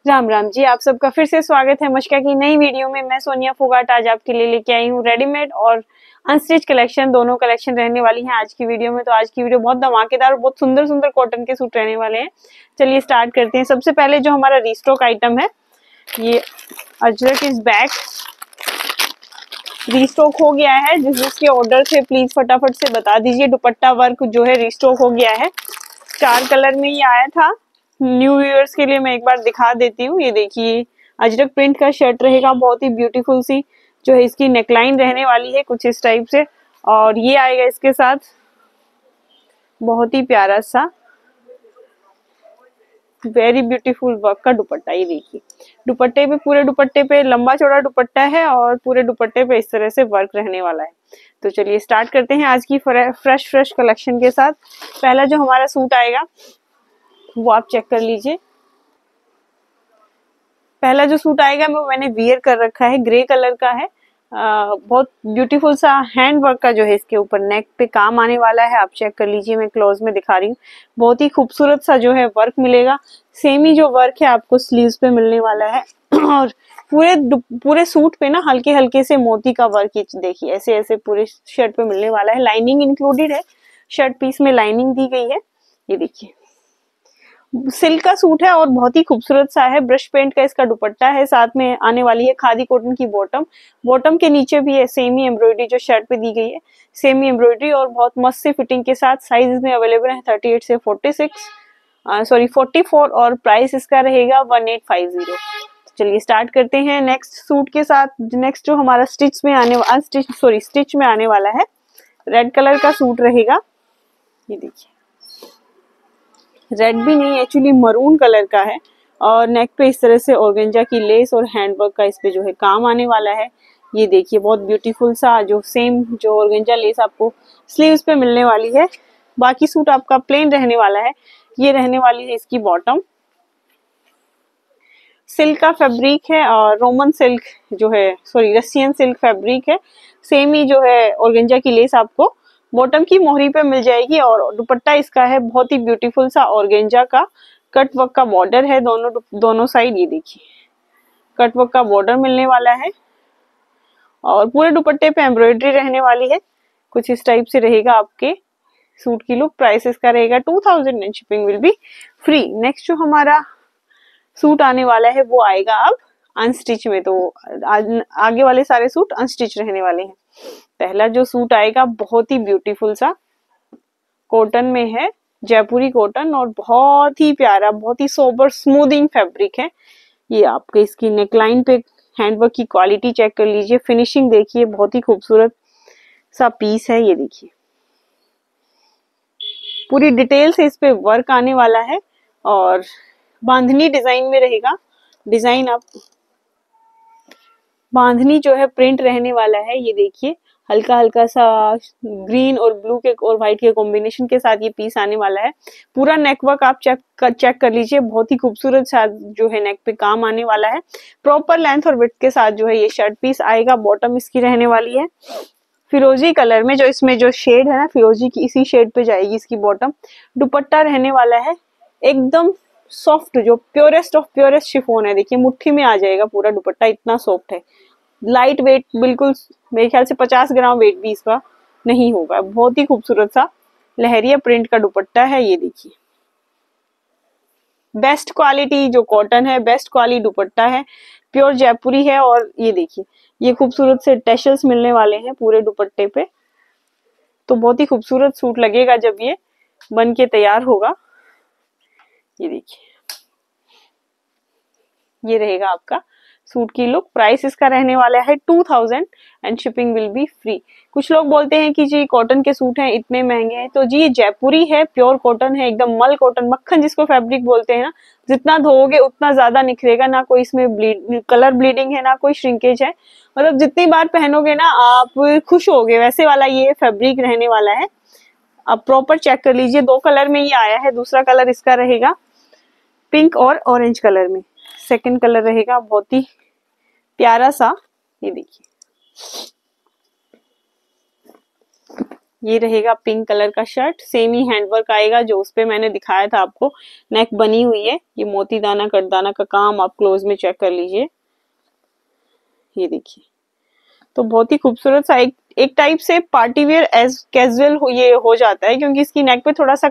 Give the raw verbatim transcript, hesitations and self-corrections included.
राम राम जी, आप सबका फिर से स्वागत है मशका की नई वीडियो में। मैं सोनिया फोगाट आज आपके लिए लेके आई हूँ रेडीमेड और अनस्टिच कलेक्शन, दोनों कलेक्शन रहने वाली हैं आज की वीडियो में। तो आज की वीडियो बहुत धमाकेदार और बहुत सुंदर सुंदर कॉटन के सूट रहने वाले हैं। चलिए स्टार्ट करते हैं। सबसे पहले जो हमारा रीस्टॉक आइटम है, ये अजरक इज बैक, रीस्टॉक हो गया है। जिस जिसके ऑर्डर थे प्लीज फटाफट से बता दीजिए। दुपट्टा वर्क जो है रीस्टॉक हो गया है, चार कलर में ही आया था। न्यू व्यूअर्स के लिए मैं एक बार दिखा देती हूँ। ये देखिए अजरक प्रिंट का शर्ट रहेगा, बहुत ही ब्यूटीफुल सी जो है इसकी नेकलाइन रहने वाली है कुछ इस टाइप से, और ये आएगा इसके साथ बहुत ही प्यारा सा वेरी ब्यूटीफुल वर्क का दुपट्टा। ये देखिए दुपट्टे पे, पूरे दुपट्टे पे लंबा चौड़ा दुपट्टा है और पूरे दुपट्टे पे इस तरह से वर्क रहने वाला है। तो चलिए स्टार्ट करते हैं आज की फ्रेश फ्रेश कलेक्शन के साथ। पहला जो हमारा सूट आएगा वो आप चेक कर लीजिए। पहला जो सूट आएगा वो मैंने वियर कर रखा है, ग्रे कलर का है। आ, बहुत ब्यूटीफुल सा हैंड वर्क का जो है इसके ऊपर नेक पे काम आने वाला है। आप चेक कर लीजिए, मैं क्लोज में दिखा रही हूँ। बहुत ही खूबसूरत सा जो है वर्क मिलेगा। सेम ही जो वर्क है आपको स्लीव्स पे मिलने वाला है और पूरे पूरे सूट पे ना हल्के हल्के से मोती का वर्क देखिए ऐसे ऐसे पूरे शर्ट पे मिलने वाला है। लाइनिंग इंक्लूडेड है, शर्ट पीस में लाइनिंग दी गई है। ये देखिए सिल्क का सूट है और बहुत ही खूबसूरत सा है। ब्रश पेंट का इसका दुपट्टा है, साथ में आने वाली है खादी कॉटन की बॉटम। बॉटम के नीचे भी है सेम ही एम्ब्रॉयडरी जो शर्ट पे दी गई है, सेम ही एम्ब्रॉयडरी और बहुत मस्त सी फिटिंग के साथ। साइज में अवेलेबल है थर्टी एट से forty six, sorry forty four, और प्राइस इसका रहेगा वन एट फाइव जीरो। चलिए स्टार्ट करते हैं नेक्स्ट सूट के साथ। नेक्स्ट जो हमारा स्टिच में आने अनस्टिच सॉरी स्टिच में आने वाला है, रेड कलर का सूट रहेगा। ये देखिए रेड भी नहीं, एक्चुअली मरून कलर का है और नेक पे इस तरह से ऑर्गेंजा की लेस और हैंडवर्क का इस पे जो है काम आने वाला है। ये देखिए बहुत ब्यूटीफुल सा जो सेम जो ऑर्गेंजा लेस आपको स्लीव्स पे मिलने वाली है। बाकी सूट आपका प्लेन रहने वाला है। ये रहने वाली है इसकी बॉटम। सिल्क का फैब्रिक है और रोमन सिल्क जो है सॉरी रसियन सिल्क फैब्रिक है। सेम ही जो है ऑर्गेंजा की लेस आपको बॉटम की मोहरी पे मिल जाएगी और दुपट्टा इसका है बहुत ही ब्यूटीफुल सा ऑर्गेंजा का कट वर्क का बॉर्डर है दोनों दोनों साइड। ये देखिए कट वर्क का बॉर्डर मिलने वाला है और पूरे दुपट्टे पे एम्ब्रॉयडरी रहने वाली है। कुछ इस टाइप से रहेगा आपके सूट की लुक। प्राइस इसका रहेगा two thousand and shipping will be free. Next जो हमारा सूट आने वाला है वो आएगा अब अनस्टिच में। तो आगे वाले सारे सूट अनस्टिच रहने वाले हैं। पहला जो सूट आएगा बहुत ही ब्यूटीफुल सा कॉटन में है, जयपुरी कॉटन, और बहुत ही प्यारा बहुत ही सोबर स्मूथिंग फैब्रिक है। ये आपके इसकी नेकलाइन पे हैंडवर्क की क्वालिटी चेक कर लीजिए, फिनिशिंग देखिए, बहुत ही खूबसूरत सा पीस है। ये देखिए पूरी डिटेल से इस पे वर्क आने वाला है और बांधनी डिजाइन में रहेगा। डिजाइन आप बांधनी जो है प्रिंट रहने वाला है। ये देखिए हल्का हल्का सा ग्रीन और ब्लू के और व्हाइट के कॉम्बिनेशन के साथ ये पीस आने वाला है। पूरा नेकवर्क आप चेक कर चेक कर लीजिए, बहुत ही खूबसूरत सा जो है नेक पे काम आने वाला है। प्रॉपर लेंथ और विड्थ के साथ जो है ये शर्ट पीस आएगा। बॉटम इसकी रहने वाली है फिरोजी कलर में, जो इसमें जो शेड है ना फिरोजी की, इसी शेड पे जाएगी इसकी बॉटम। दुपट्टा रहने वाला है एकदम सॉफ्ट, जो प्योरेस्ट ऑफ प्योरेस्ट शिफॉन है। देखिए मुट्ठी में आ जाएगा पूरा दुपट्टा, इतना सॉफ्ट है। लाइट वेट बिल्कुल, मेरे ख्याल से पचास ग्राम वेट भी इसका नहीं होगा। बहुत ही खूबसूरत सा लहरिया प्रिंट का दुपट्टा है। ये देखिए बेस्ट क्वालिटी जो कॉटन है, बेस्ट क्वालिटी दुपट्टा है, प्योर जयपुरी है। और ये देखिए ये खूबसूरत से टैशल्स मिलने वाले हैं पूरे दुपट्टे पे। तो बहुत ही खूबसूरत सूट लगेगा जब ये बन के तैयार होगा। ये देखिए ये रहेगा आपका सूट की लुक। प्राइस इसका रहने वाला है two thousand and shipping will be free. कुछ लोग बोलते हैं कि जी कॉटन के सूट हैं इतने महंगे हैं, तो जी ये जयपुरी है, प्योर कॉटन है, एकदम मल कॉटन, मक्खन जिसको फैब्रिक बोलते हैं ना। जितना धोओगे उतना ज्यादा निखरेगा, ना कोई इसमें ब्लीड कलर ब्लीडिंग है, ना कोई श्रिंकेज है। मतलब जितनी बार पहनोगे ना आप खुश होगे, वैसे वाला ये फैब्रिक रहने वाला है। आप प्रॉपर चेक कर लीजिए, दो कलर में ये आया है। दूसरा कलर इसका रहेगा पिंक और ऑरेंज कलर में, सेकंड कलर रहेगा बहुत ही प्यारा सा। ये देखिए ये रहेगा पिंक कलर का शर्ट, सेम ही हैंडवर्क आएगा जो उस पे मैंने दिखाया था आपको। नेक बनी हुई है, ये मोती दाना कटदाना का काम आप क्लोज में चेक कर लीजिए। ये देखिए, तो बहुत ही खूबसूरत सा एक एक टाइप से पार्टी वेयर एज कैजुअल हो ये हो जाता है, क्योंकि इसकी नेक पे थोड़ा सा